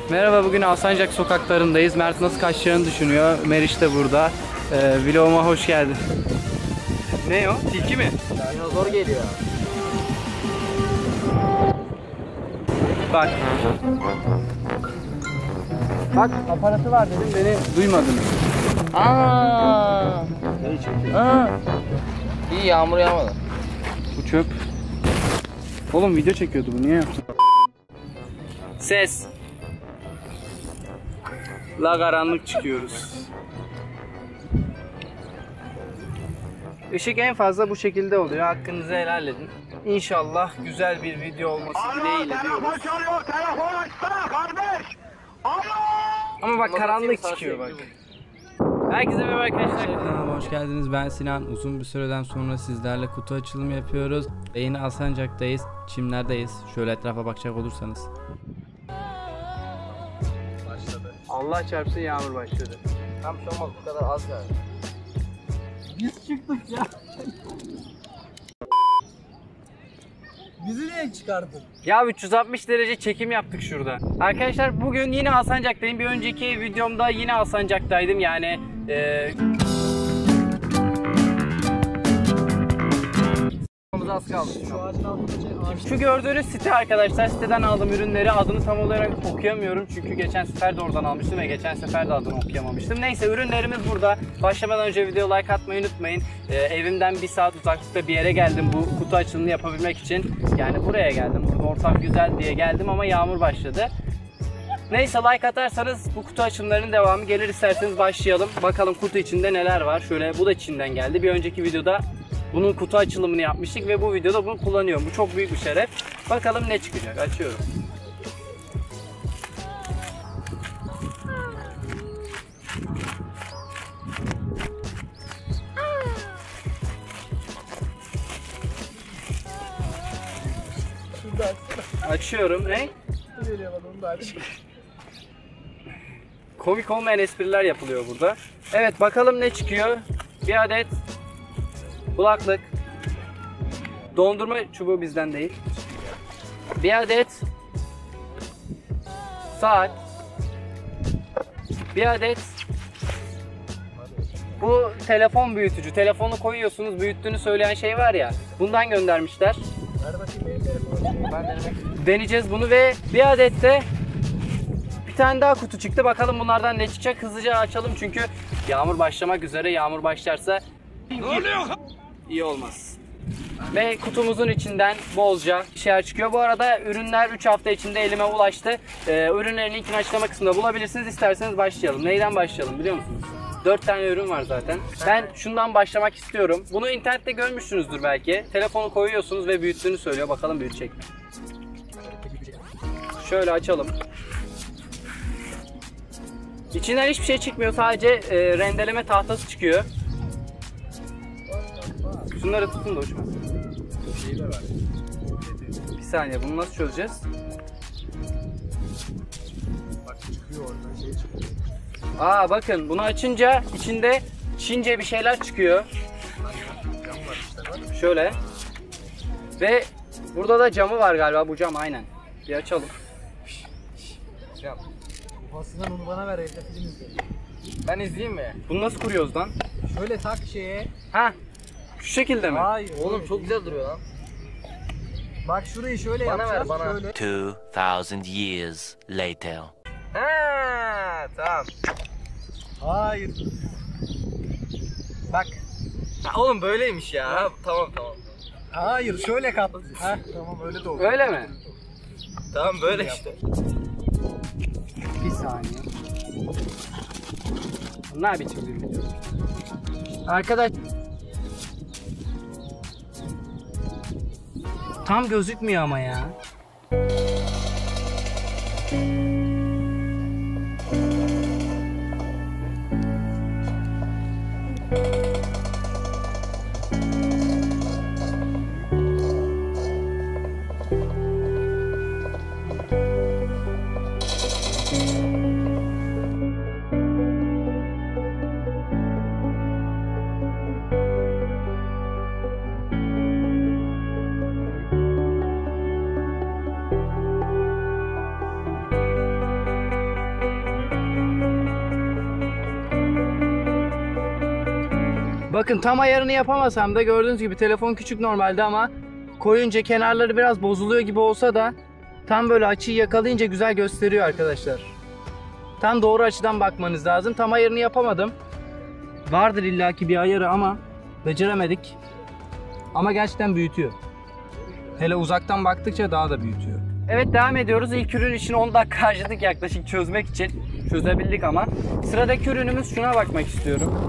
Merhaba, bugün Alsancak sokaklarındayız. Mert nasıl kaçacağını düşünüyor. Meriç de burada. Vloguma hoş geldin. Ne o? Tilki mi? Dinozor geliyor. Bak. Bak, aparatı var dedim, beni duymadın. Aa! İyi, yağmur yağmadı. Bu çöp. Oğlum video çekiyordu, bu niye yaptın? Ses. La karanlık çıkıyoruz. Işık en fazla bu şekilde oluyor. Hakkınızı helal edin. İnşallah güzel bir video olması dileğiyle diyoruz. Telefon açsana kardeş. Ama bak karanlık çıkıyor bak. Herkese merhaba arkadaşlar. Kanalıma hoş geldiniz. Ben Sinan. Uzun bir süreden sonra sizlerle kutu açılımı yapıyoruz. Yine Alsancak'tayız. Çimler'deyiz. Şöyle etrafa bakacak olursanız. Başladı. Allah çarpsın, yağmur başladı. Tam şu olmaz, bu kadar az yani. Biz çıktık ya. Bizi niye çıkardın? Ya 360 derece çekim yaptık şurada. Arkadaşlar bugün yine Alsancak'tayım. Bir önceki videomda yine Alsancak'taydım. Yani Az kaldı. Şu ağacın altında şu gördüğünüz site arkadaşlar. Siteden aldığım ürünleri, adını tam olarak okuyamıyorum. Çünkü geçen sefer de oradan almıştım ve geçen sefer de adını okuyamamıştım. Neyse, ürünlerimiz burada. Başlamadan önce video like atmayı unutmayın. Evimden 1 saat uzaklıkta bir yere geldim bu kutu açılımını yapabilmek için. Yani buraya geldim. Burada ortam güzel diye geldim ama yağmur başladı. Neyse, like atarsanız bu kutu açılımlarının devamı gelir, isterseniz başlayalım. Bakalım kutu içinde neler var. Şöyle, bu da Çin'den geldi. Bir önceki videoda bunun kutu açılımını yapmıştık ve bu videoda bunu kullanıyorum. Bu çok büyük bir şeref. Bakalım ne çıkacak. Açıyorum. Açıyorum. Ne? Komik olmayan espriler yapılıyor burada. Evet, bakalım ne çıkıyor. Bir adet kulaklık. Dondurma çubuğu bizden değil. Bir adet saat. Bir adet bu telefon büyütücü. Telefonu koyuyorsunuz, büyüttüğünü söyleyen şey var ya. Bundan göndermişler. Ver bakayım benim telefonumu. Ben denemek. Deneyeceğiz bunu ve bir adet de bir tane daha kutu çıktı. Bakalım bunlardan ne çıkacak. Hızlıca açalım çünkü yağmur başlamak üzere. Yağmur başlarsa iyi olmaz. Ve kutumuzun içinden bolca şeyler çıkıyor. Bu arada ürünler 3 hafta içinde elime ulaştı. Ürünlerin linkini açıklama kısmında bulabilirsiniz. İsterseniz başlayalım. Neyden başlayalım biliyor musunuz? 4 tane ürün var zaten. Ben şundan başlamak istiyorum. Bunu internette görmüşsünüzdür belki. Telefonu koyuyorsunuz ve büyüttüğünü söylüyor. Bakalım büyütecek mi? Şöyle açalım. İçinden hiçbir şey çıkmıyor. Sadece rendeleme tahtası çıkıyor. Şunları tutun da uçmasın. Bir saniye, bunu nasıl çözeceğiz? Bak çıkıyor oradan, şey çıkıyor. Aa, bakın bunu açınca içinde Çince bir şeyler çıkıyor. Cam var işte, bak. Şöyle. Ve burada da camı var galiba, bu cam aynen. Bir açalım. Cam. Babasından onu bana ver, evde film izle. Ben izleyeyim mi? Bunu nasıl kuruyoruz lan? Şöyle tak şeye. Ha, şu şekilde mi? Hayır. Oğlum çok güzel duruyor lan. Bak şurayı şöyle Bana ver, yapacağız. bana. Şöyle. 2,000 years later. Ha, tamam. Hayır. Bak. Ha, oğlum böyleymiş ya. Ha, tamam. Hayır, şöyle kap. Heh, tamam öyle de olur. Öyle mi? Tamam böyle işte. Bir saniye. Ne biçim bir video? Arkadaş, tam gözükmüyor ama ya. Bakın tam ayarını yapamasam da gördüğünüz gibi telefon küçük normalde ama koyunca kenarları biraz bozuluyor gibi olsa da tam böyle açıyı yakalayınca güzel gösteriyor arkadaşlar. Tam doğru açıdan bakmanız lazım. Tam ayarını yapamadım. Vardır illaki bir ayarı ama beceremedik. Ama gerçekten büyütüyor. Hele uzaktan baktıkça daha da büyütüyor. Evet, devam ediyoruz. İlk ürün için 10 dakika harcadık yaklaşık çözmek için. Çözebildik ama. Sıradaki ürünümüz, şuna bakmak istiyorum.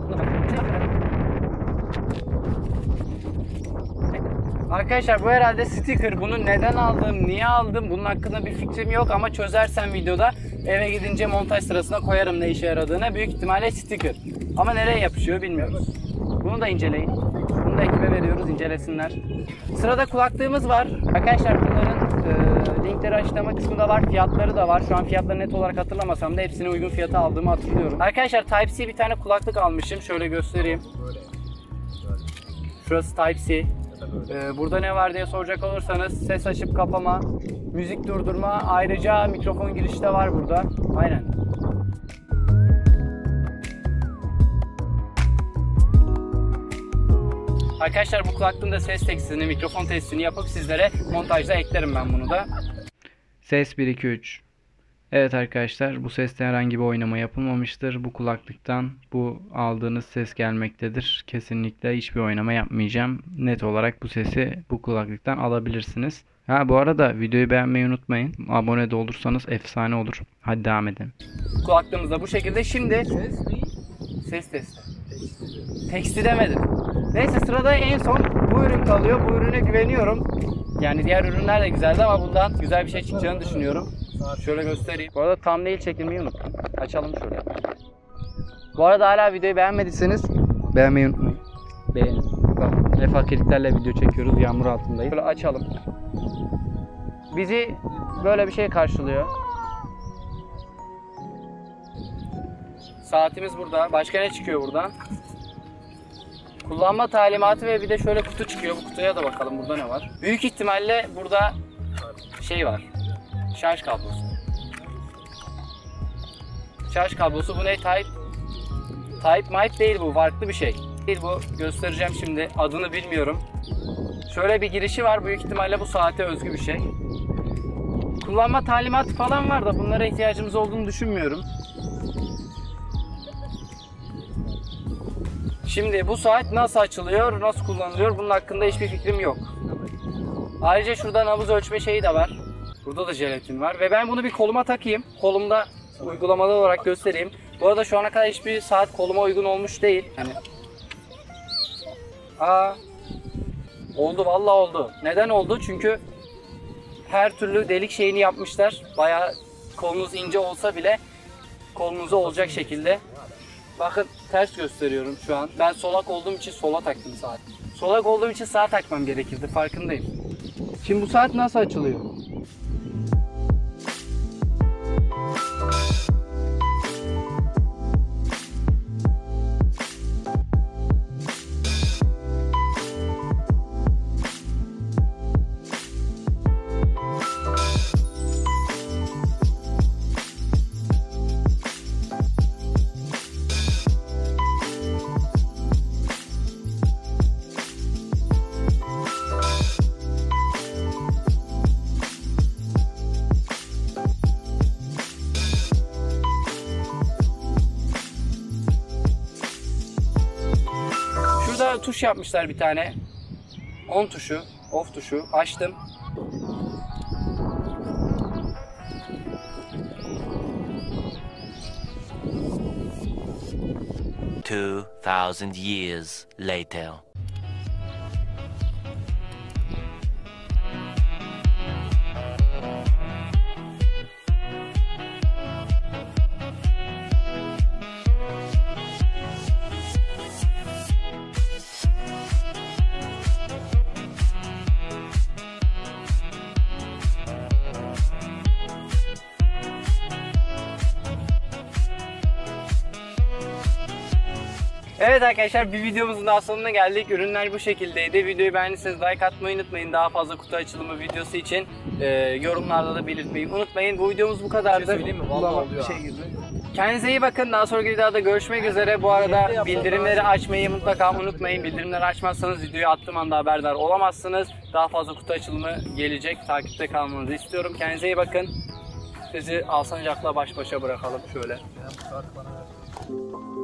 Arkadaşlar bu herhalde sticker. Bunu neden aldım, niye aldım bunun hakkında bir fikrim yok ama çözersem videoda eve gidince montaj sırasına koyarım ne işe yaradığını. Büyük ihtimalle sticker. Ama nereye yapışıyor bilmiyoruz. Bunu da inceleyin. Bunu da ekibe veriyoruz, incelesinler. Sırada kulaklığımız var. Arkadaşlar bunların linkleri açıklama kısmında var. Fiyatları da var. Şu an fiyatları net olarak hatırlamasam da hepsine uygun fiyata aldığımı hatırlıyorum. Arkadaşlar Type-C bir tane kulaklık almışım. Şöyle göstereyim. Şurası Type-C. Burada ne var diye soracak olursanız ses açıp kapama, müzik durdurma, ayrıca mikrofon girişi de var burada. Aynen. Arkadaşlar bu kulaklığın da ses testini, mikrofon testini yapıp sizlere montajda eklerim ben bunu da. Ses 1 2 3. Evet arkadaşlar, bu seste herhangi bir oynama yapılmamıştır. Bu kulaklıktan bu aldığınız ses gelmektedir. Kesinlikle hiçbir oynama yapmayacağım. Net olarak bu sesi bu kulaklıktan alabilirsiniz. Ha, bu arada videoyu beğenmeyi unutmayın. Abone de olursanız efsane olur. Hadi devam edelim. Kulaklığımız da bu şekilde. Şimdi ses testi. Teksti demedim. Neyse, sırada en son bu ürün kalıyor. Bu ürüne güveniyorum. Yani diğer ürünler de güzeldi ama bundan güzel bir şey çıkacağını düşünüyorum. Şöyle göstereyim. Bu arada thumbnail çekilmeyi unuttum. Açalım şöyle. Bu arada hala videoyu beğenmediyseniz beğenmeyi unutmayın. Beğenin. Bak, ne fakirliklerle video çekiyoruz. Yağmur altındayız. Şöyle açalım. Bizi böyle bir şey karşılıyor. Saatimiz burada. Başka ne çıkıyor buradan? Kullanma talimatı ve bir de şöyle kutu çıkıyor. Bu kutuya da bakalım burada ne var. Büyük ihtimalle burada şey var. Şarj kablosu. Şarj kablosu. Bu ne? Type değil bu. Farklı bir şey. Değil bu. Göstereceğim şimdi. Adını bilmiyorum. Şöyle bir girişi var. Büyük ihtimalle bu saate özgü bir şey. Kullanma talimatı falan var da bunlara ihtiyacımız olduğunu düşünmüyorum. Şimdi bu saat nasıl açılıyor, nasıl kullanılıyor bunun hakkında hiçbir fikrim yok. Ayrıca şurada nabız ölçme şeyi de var. Burada da jelatin var ve ben bunu bir koluma takayım. Kolumda uygulamalı olarak göstereyim. Bu arada şu ana kadar hiçbir saat koluma uygun olmuş değil. Yani... Oldu, vallahi oldu. Neden oldu? Çünkü her türlü delik şeyini yapmışlar. Bayağı kolunuz ince olsa bile kolunuza olacak şekilde. Bakın ters gösteriyorum şu an. Ben solak olduğum için sola taktım saat. Solak olduğum için sağa takmam gerekirdi, farkındayım. Şimdi bu saat nasıl açılıyor? Tuş yapmışlar bir tane. On tuşu, off tuşu. Açtım. $2,000 years later. Evet arkadaşlar, bir videomuzun daha sonuna geldik. Ürünler bu şekildeydi. Videoyu beğendiyseniz like atmayı unutmayın. Daha fazla kutu açılımı videosu için yorumlarda da belirtmeyi unutmayın. Bu videomuz bu kadardı. Bir şey söyleyeyim mi? Vallahi oluyor. Bir şey gibi. Kendinize iyi bakın. Daha sonraki videoda görüşmek üzere. Bu arada bildirimleri açmayı mutlaka unutmayın. Bildirimleri açmazsanız videoyu attığım anda haberdar olamazsınız. Daha fazla kutu açılımı gelecek. Takipte kalmanızı istiyorum. Kendinize iyi bakın. Sizi Alsancak'la baş başa bırakalım şöyle. Bu saat bana ver.